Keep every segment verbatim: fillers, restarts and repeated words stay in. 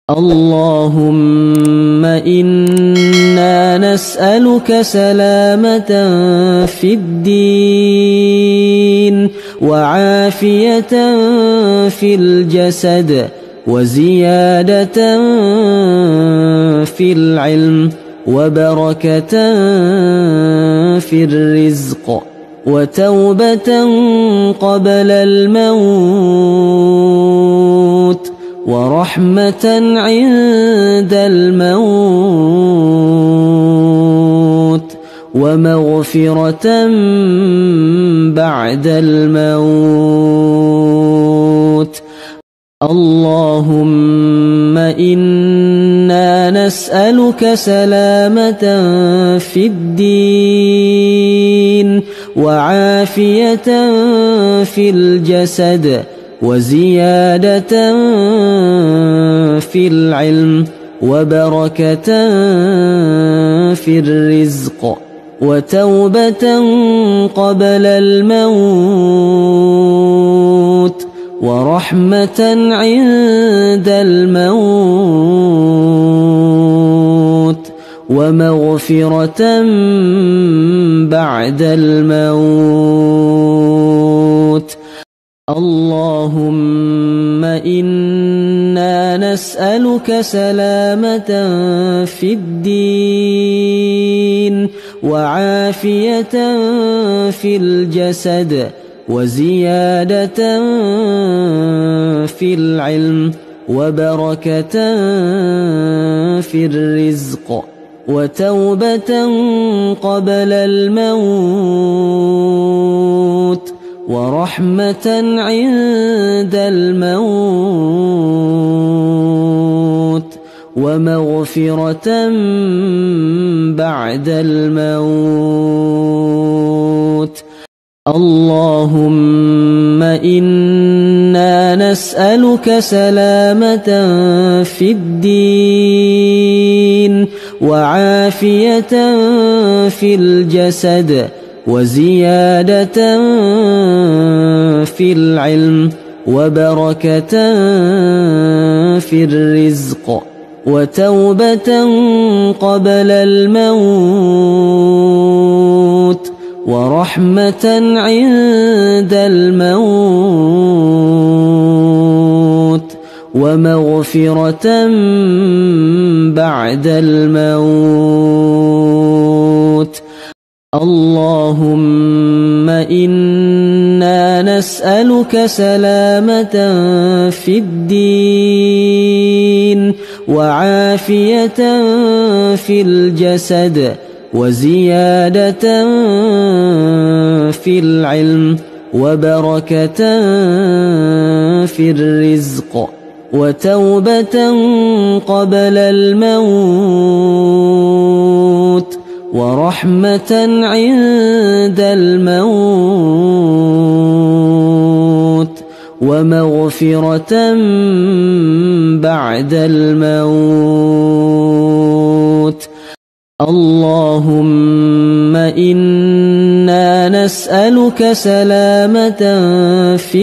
اللهم إنا نسألك سلامة في الدين وعافية في الجسد وزيادة في العلم وبركة في الرزق وتوبة قبل الموت ورحمة عند الموت ومغفرة بعد الموت. اللهم إنا نسألك سلامة في الدين وعافية في الجسد وزيادة في العلم وبركة في الرزق وتوبة قبل الموت ورحمة عند الموت ومغفرة بعد الموت. اللهم إنا نسألك سلامة في الدين وعافية في الجسد وزيادة في العلم وبركة في الرزق وتوبة قبل الموت ورحمة عند الموت ومغفرة بعد الموت. اللهم إنا نسألك سلامة في الدين وعافية في الجسد وزيادة في العلم وبركة في الرزق وتوبة قبل الموت ورحمة عند الموت ومغفرة بعد الموت. اللهم إنا نسألك سلامة في الدين وعافية في الجسد وزيادة في العلم وبركة في الرزق وتوبة قبل الموت ورحمة عند الموت ومغفرة بعد الموت. اللهم إنا نسألك سلامة في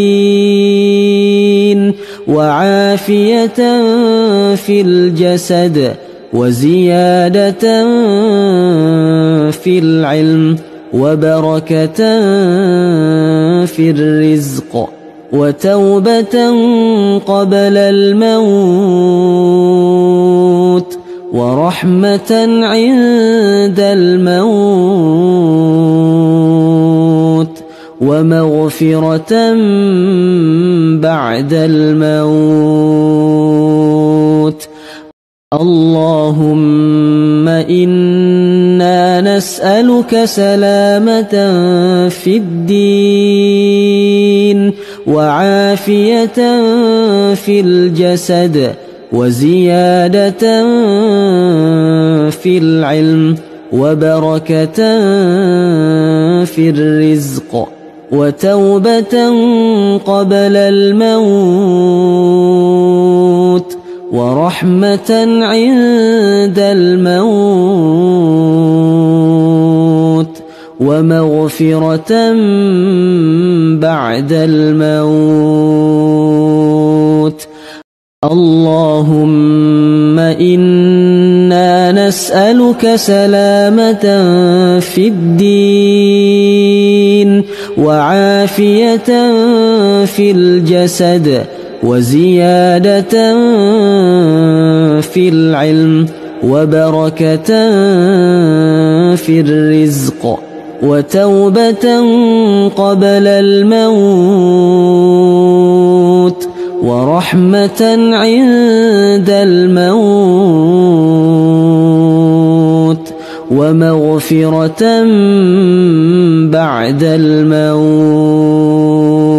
الدين وعافية في الجسد وزيادة في العلم وبركة في الرزق وتوبة قبل الموت ورحمة عند الموت ومغفرة بعد الموت. اللهم إنا نسألك سلامة في الدين وعافية في الجسد وزيادة في العلم وبركة في الرزق وتوبة قبل الموت ورحمة عند الموت ومغفرة بعد الموت. اللهم إنا نسألك سلامة في الدين وعافية في الجسد وزيادة في العلم وبركة في الرزق وتوبة قبل الموت ورحمة عند الموت ومغفرة بعد الموت.